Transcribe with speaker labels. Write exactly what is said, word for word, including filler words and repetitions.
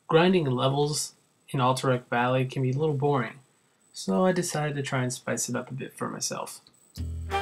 Speaker 1: grinding levels in Alterac Valley can be a little boring, so I decided to try and spice it up a bit for myself.